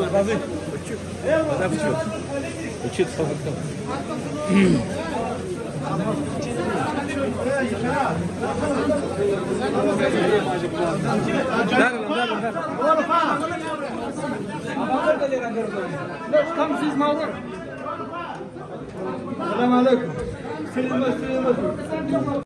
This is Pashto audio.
قاضي هذا بتشوف بتشوف صفقة كم سيز موضوع السلام عليكم